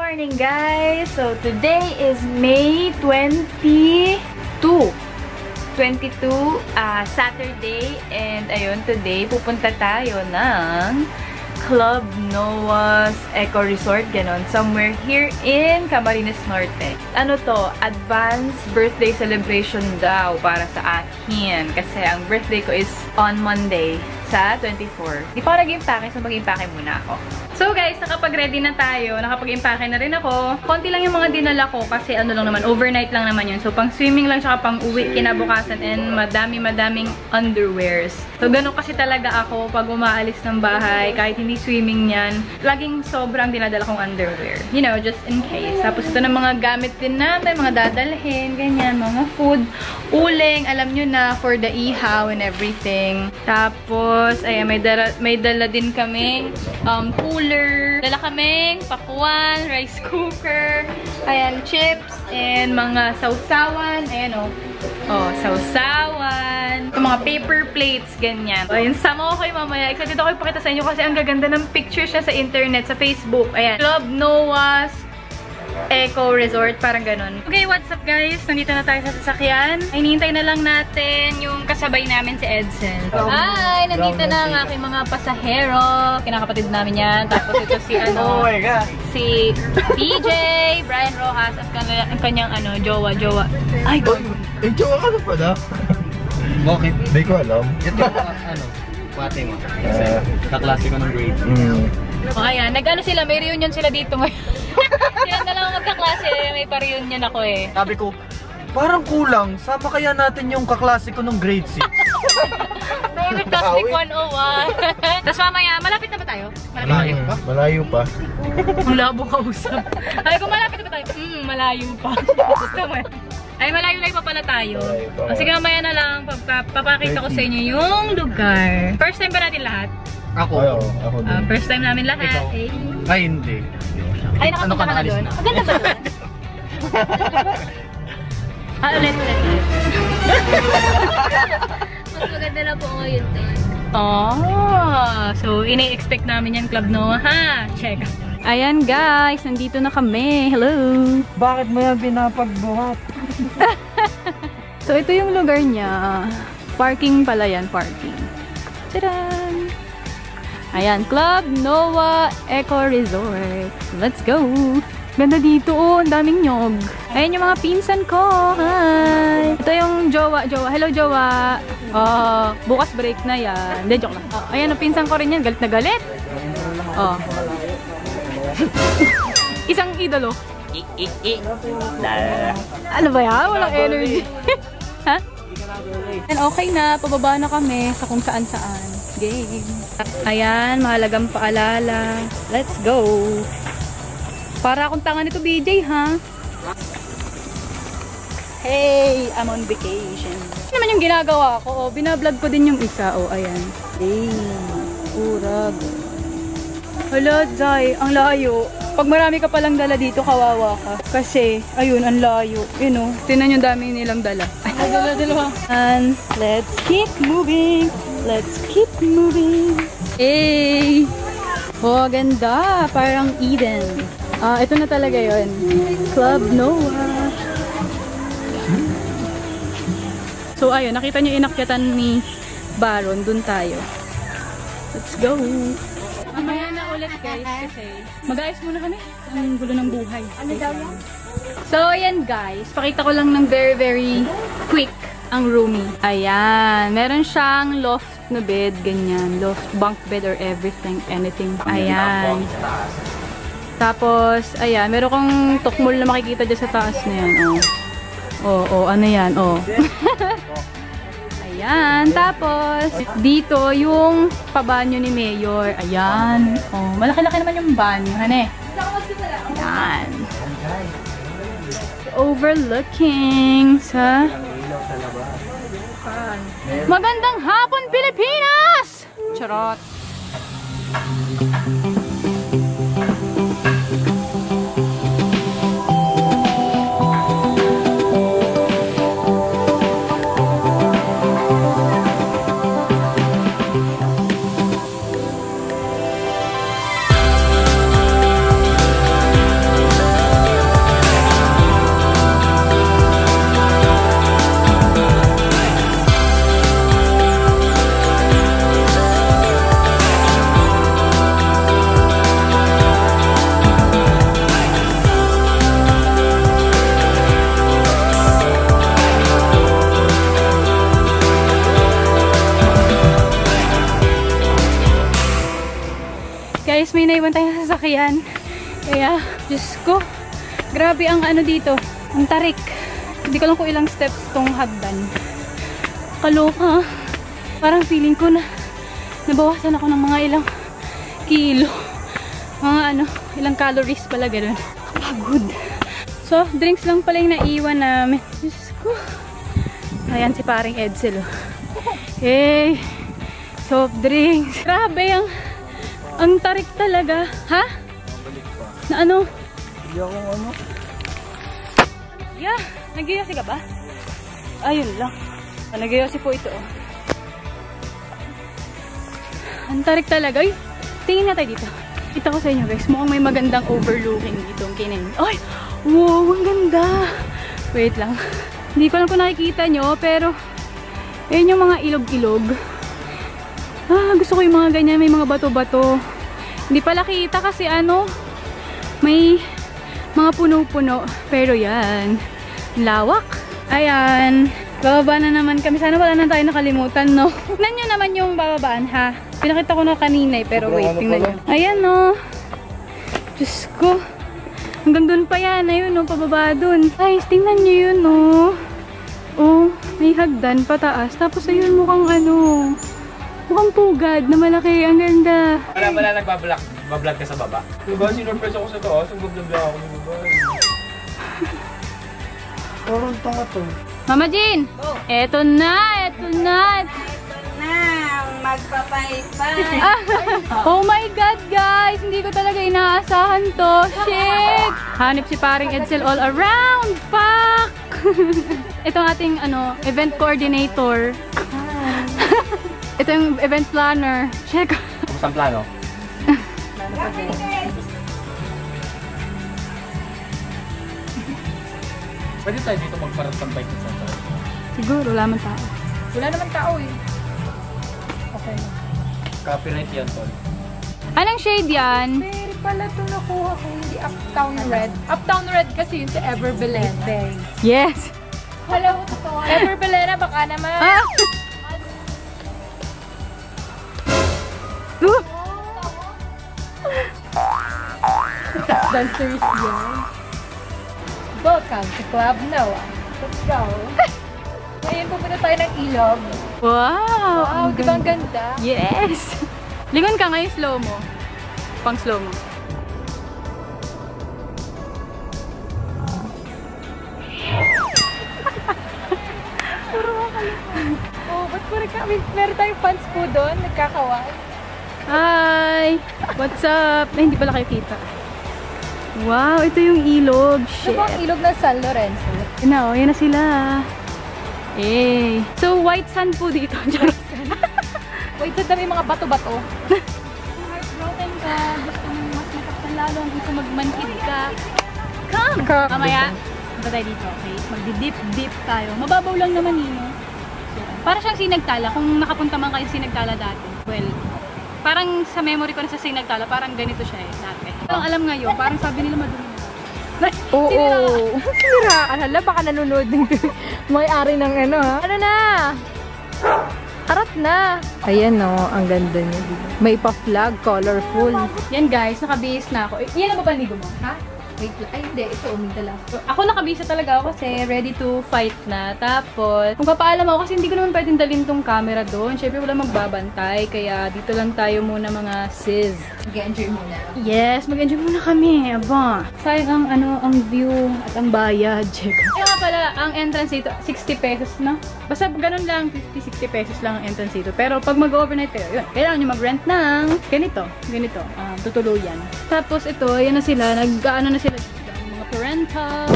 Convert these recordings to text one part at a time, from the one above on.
morning, guys! So, today is May 22. Saturday. And ayun, today, pupunta tayo ng Club Noah's Eco Resort, ganon. Somewhere here in Camarines Norte. Ano to? Advanced birthday celebration daw para sa akin. Kasi ang birthday ko is on Monday sa 24. Di pa ako nag-impake, so mag-impake muna ako. So guys, nakapag-ready na tayo. Nakapag-impake na rin ako. Konti lang yung mga dinala ko kasi ano lang naman, overnight lang naman yun. So pang swimming lang tsaka pang uwi kinabukasan and madaming underwears. So ganun kasi talaga ako pag umaalis ng bahay, kahit hindi swimming yan, laging sobrang dinadala kong underwear. You know, just in case. Tapos ito na mga gamit din namin, mga dadalhin, ganyan, mga food, uling, alam nyo na, for the ihaw and everything. Tapos, ayan, may dala din kami, cooler, dala kaming pakuan, rice cooker, ayan, chips, and mga sausawan, ayan oh, sausawan, ito mga paper plates, ganyan. Ayun, sama ko kayo mamaya. Excited ako ipakita sa inyo kasi ang gaganda ng pictures niya sa internet, sa Facebook. Ayan, Club Noah's Eco Resort, parang ganun. Okay, what's up guys? Nandito na tayo sa sasakyan. Ay, hinihintay na lang natin yung kasabay namin si Edsel. Hi! Nandito na ang aking mga pasahero. Kinakapatid namin yan. Tapos ito si oh my God! Si PJ, Brian Rojas, at ang kanyang jowa. Ay, God! Eh, jowa ka na pala? Bakit? Hindi ko alam. Ito pati mo. Kasi kaklase ko ng grade. O ayan, sila, may reunion sila dito ngayon. Sila na lang magkaklase, may pa-reunion ako eh. Sabi ko, parang kulang. Sama kaya natin yung kaklase ko ng grade 6. Private Plastic 101. Tapos mamaya, malapit na ba tayo? Malayo pa. Ang labo ka usap. Ay, kung malapit na ba tayo? Malayo pa. Gusto mo ay, malayo-layo pa pala tayo. Sige, mamaya na lang, papakita ko sa inyo yung lugar. First time ba natin lahat? Ako. Ako din. First time namin lahat. Ay, hindi. Ay, nakapunta ka na doon? Maganda ba doon? Ulit. Mas maganda na po ngayon doon. So ini-expect namin yan, Club Noah, ha? Check. Ayan guys, nandito na kami. Hello! Bakit mo yan pinapagbuhat? So ito yung lugar niya. Parking pala yan, parking. Tadaan! Ayan, Club Noah Eco Resort. Let's go! Ganda dito, ang daming nyog. Ayan yung mga pinsan ko. Hi! Ito yung jowa. Hello, jowa! Bukas break na yan. Hindi, joke lang. Ayan, ang pinsan ko rin yan. Galit na galit. Isang idolo. Ano ba yan? Walang energy. Ha? And okay na, pababa na kami sa kung saan-saan. Game. Ayan, mahalagang paalala. Let's go. Para akong tanga nito, BJ, ha? Hey, I'm on vacation. Ano naman yung ginagawa ko? Binablog ko din yung isa. Ayan. Hey, urag. Hala, Zay, ang layo. Pag marami ka palang dala dito, kawawa ka. Kasi, ayun, ang layo. Yun tinan yung dami nilang dala. Dala. And let's keep moving. Hey! Ganda. Parang Eden. Ito na talaga yun. Club Noah. So, ayun, nakita nyo inakyatan ni Baron. Dun tayo. Let's go. Mamaya na ulit guys kasi mag-ayos muna kami. Ang gulo ng buhay. Ano daw yan? So, ayan guys. Pakita ko lang ng very quick ang roomie. Ayan. Meron siyang loft na bed. Ganyan. Loft, bunk bed or everything. Anything. Ayan. Tapos, ayan. Meron kong tukmol na makikita dyan sa taas na yan. Ano yan? Ayan. Tapos, dito yung pabanyo ni Mayor. Ayan. Malaki-laki naman yung banyo. Hane. Ayan. Overlooking sa magandang hapon, Pilipinas! Charot. Guys, may naiwan tayong sasakyan. Kaya, Diyos ko, grabe ang ano dito. Ang tarik. Hindi ko lang kung ilang steps tong hagdan. Kaloka. Parang feeling ko na nabawasan ako ng mga ilang kilo. Mga ano, ilang calories pala ganun. Pagod. Soft drinks lang pala yung naiwan namin. Diyos ko. Ayan si paring Edsel. Hey, soft drinks. Grabe ang tarik talaga. Ha? Na ano? Hindi ako ano. Yeah, nag-iyosi ka ba? Ayun lang. Nag-iyosi po ito. Ang tarik talaga. Ay, tingin nga tayo dito. Kita ko sa inyo guys, mukhang may magandang overlooking dito ang kinin. Ay, wow, ang ganda. Wait lang. Hindi ko lang kung nakikita nyo, pero ayun yung mga ilog-ilog. Gusto ko yung mga ganyan, may mga bato-bato. Hindi pala kita kasi ano, may mga puno-puno. Pero yan, lawak. Ayan, bababa na naman kami. Sana wala na tayo nakalimutan, no? Tignan nyo naman yung bababaan, ha? Pinakita ko na kanina eh, pero wait, tingnan nyo. Ayan, no? Diyos ko. Hanggang dun pa yan. Ayun, no? Pababa dun. Guys, tingnan nyo yun, no? Oh, may hagdan pataas. Tapos ayun, mukhang ano, mukhang pugad na malaki. Ang ganda. Wala nagbablog ka sa baba. Diba, sinurpress ako sa taas. Ang gabla ako ng baba. Parang tanga to. Mama Jean! Oh. Eto na! Magpapaypay. Oh my God, guys! Hindi ko talaga inaasahan to. Shit! Hanip si paring Edsel all around! Fuck! Ito ang ating ano, event coordinator. Ito yung event planner. Check! Kamusta ang plano? Pwede tayo dito magparastambay sa tayo. Siguro, wala man tao. Wala naman tao eh. Okay. Copyright yan, tol. Anong shade yan? Pero pala ito nakuha ko, hindi Uptown Red. Uptown Red kasi yun sa Ever Belena. Yes! Hello, Ever Belena, baka naman. Ah! Dancers yan. Welcome to Club Noah. Let's go. Ngayon pupunta tayo ng ilog. Wow! Wow, di ba ang ganda? Yes! Lingon ka ngayon slow mo. Pang slow mo. Oh, ba't pala kami? Meron tayong fans po doon, nagkakaway. Hi! What's up? Ay, hindi pala kayo kita. Wow, ito yung ilog. Ito Shit. ba ang ilog ng San Lorenzo? Yun na, yan na sila. Eh. So, white sand po dito. Wait, sa dami mga bato-bato. Heartbroken ka. Gusto mo mas mataktan lalo. Gusto magmanhid ka. Come! Mamaya, punta tayo dito. Okay? Magdi-dip-dip tayo. Mababaw lang naman yun. No? So, para siyang Sinagtala. Kung nakapunta man kayo sa Sinagtala dati. Well, parang sa memory ko na sa Sinagtala, parang ganito siya eh, dati. Ang alam ngayon, parang sabi nila madumi. Oo. Siniraan. Hala, baka nanonood ng may-ari ng ano ha. Ano na? Harap na. Ayan no, ang ganda niya. May pa-flag, colorful. Yan guys, nakabihis na ako. Yan ang papanigo mo, ha? Wait lang. Ay, hindi. Ito, umidala. Ako nakabisa talaga ako kasi ready to fight na. Tapos, kung papaalam ako kasi hindi ko naman pwedeng dalhin tong camera doon. Siyempre wala magbabantay. Kaya dito lang tayo muna mga sis. Mag-enjoy muna. Yes, mag-enjoy muna kami. Aba. Sayang ang view at ang bayad. Check. Kaya nga pala, ang entrance dito, 60 pesos na. Basta ganun lang, 50-60 pesos lang ang entrance dito. Pero pag mag-overnight kayo, yun, kailangan nyo mag-rent ng ganito. Tutuluyan. Tapos ito, yan na sila. Nag-ano na sila dito. Mga parental.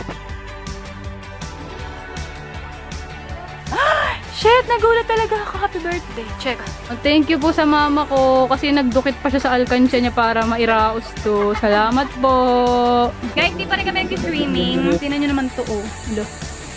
Shit! Nagulat talaga ako. Happy birthday. Check. Thank you po sa mama ko kasi nagdukit pa siya sa alkansya niya para mairaos to. Salamat po. Guys, di pa rin kami nag-streaming. Tingnan nyo naman to. Oh. Look.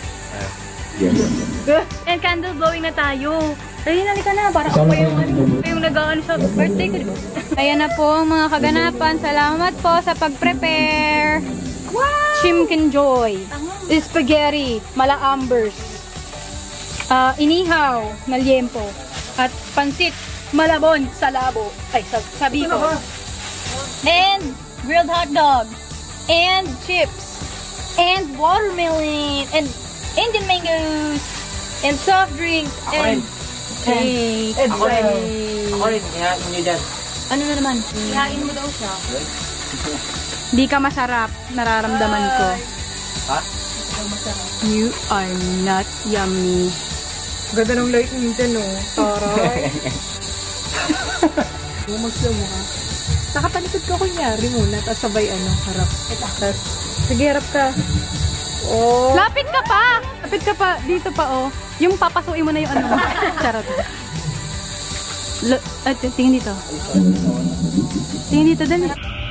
And candle blowing na tayo. Ayun, halika na. Para ako pa yung nag-ano sa birthday ko, di ba? Ayan na po ang mga kaganapan. Salamat po sa pag-prepare. Wow! Chimkin Joy. Spaghetti. Mala-ambers. Inihaw na liempo. At pansit malabon sa labo. Ay, sa biko. and grilled hot dog, and chips, and watermelon, and Indian mangoes, and soft drinks, and cake. Ako rin, ihain nyo dyan. Ano na naman? Ihain mo daw siya. Di ka masarap, nararamdaman ko. Ha? You are not yummy. Ganda ng light ninja, no? Taray. Bumag siya mo, ha? Nakatalikod ka kunyari muna, tapos sabay harap. Tapos, sige, harap ka. Oh. Lapit ka pa! Lapit ka pa, dito pa, oh. Yung papasuin mo na yung mo. Charot. Tingin dito. Tingin dito, dali.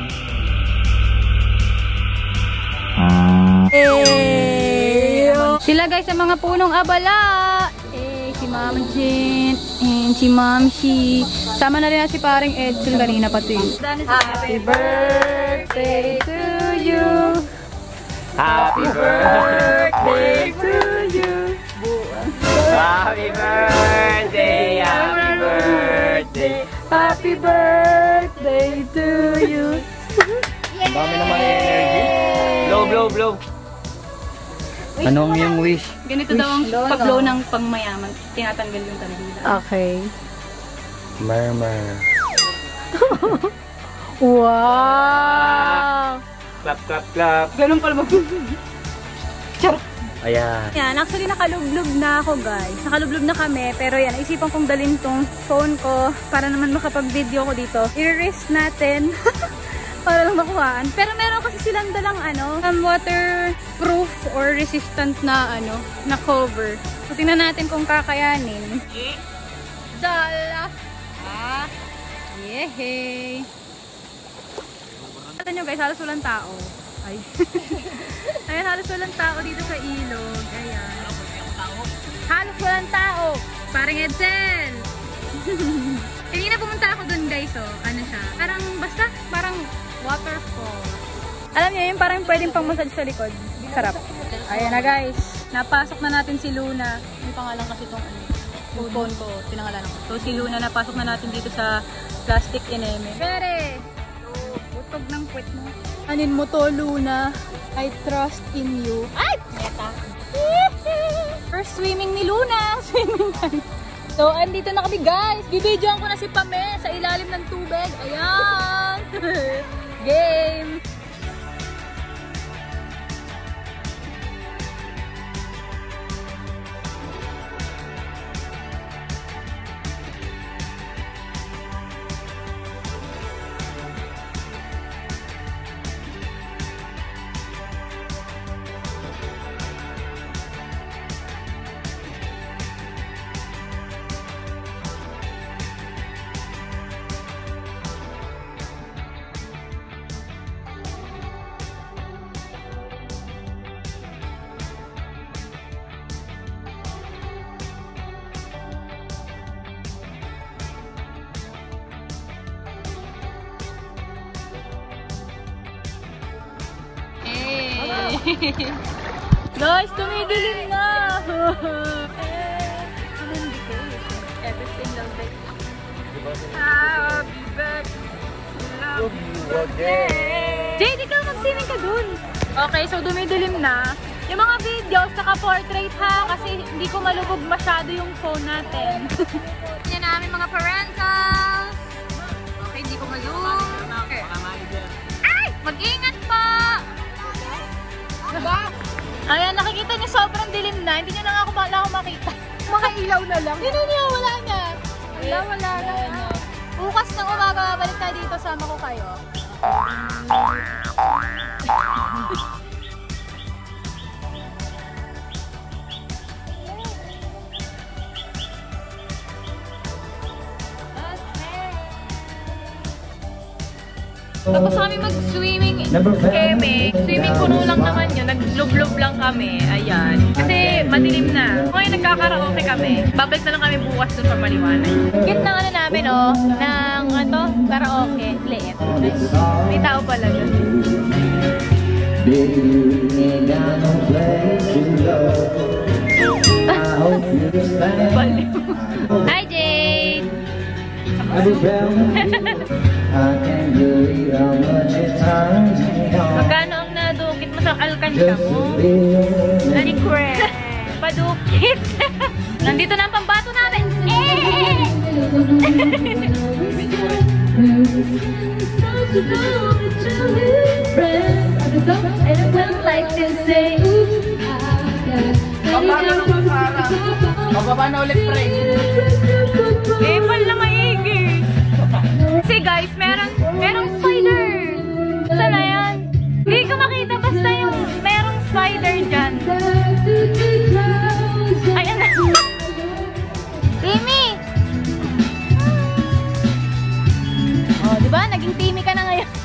Sila guys sa mga punong abala. Si Mama Jen and si Mamshi. Sama na rin na si paring Edson kanina pati. Happy birthday to you. Happy birthday to you. Happy birthday, happy birthday. Happy birthday to you. Ang dami naman yung energy. Blow. Anong yung wish? Ganito daw ang pag-blow ng pangmayaman. Tinatanggal yung tandila. Okay. Murmur. Wow! Clap. Ganun pala mag... Ayan. Yan, actually nakalublob na ako guys. Nakalublob na kami. Pero yan, naisipan kong dalhin tong phone ko para naman makapag-video ko dito. I-risk natin para lang makuhaan. Pero meron kasi silang dalang waterproof or resistant na na cover. So tingnan natin kung kakayanin. Dala! Yehey! Ito nyo guys, halos walang tao. Ay. Ayan, halos walang tao dito sa ilog. Ayan. Halos walang tao. Parang Edsel. Kanina pumunta ako dun guys, oh. Ano siya? Parang waterfall. Alam niyo yun, parang pwedeng pang massage sa likod. Sarap. Ayan na guys. Napasok na natin si Luna. May pangalan kasi itong phone ko. Pinangalan ako. So si Luna, napasok na natin dito sa plastic ineme. Pere! Butog ng puwet mo. Anin mo to, Luna. I trust in you. Ay! Meta. First swimming ni Luna. Swimming time. So, andito na kami guys. Bibidyoan ko na si Pame sa ilalim ng tubig. Ayan. Game. Guys, tumidilim na! Everything lang like happy birthday. Jade, ikaw mag-swimming ka dun. Okay, so dumidilim na. Yung mga videos, naka-portrait ha, kasi hindi ko malubog masyado yung phone natin. Yan namin mga parentals. Okay, hindi ko malubog. Okay. Ay! Mag-ingat pa! Ayan, nakikita niyo sobrang dilim na. Hindi niyo na ako makita. Mga ilaw na lang. Hindi niyo, wala na. Wala na. Bukas ng umaga, balik tayo dito. Sama ko kayo. Tapos kami mag-swimming keme. Swimming puno lang naman yun. Nag-lub-lub lang kami. Ayan. Kasi madilim na. Ngayon nagkakaraoke kami. Babalik na lang kami bukas dun para maliwanag. Kit ng namin, oh. Ng karaoke. Liit. May tao pala dun. Hi, Jade! Magkano ang nadukit mo sa alkansya mo? Alikre. Padukit. Nandito na ang pambato namin. Mababa na ulit, pre. Pal na maigi. See guys, merong spider. Saan na yan? Hindi ko makita basta yung merong spider dyan. Ayan na. Timmy! Oh, diba? Naging Timmy ka na ngayon.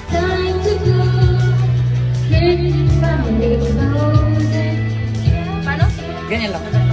Paano? Ganyan lang.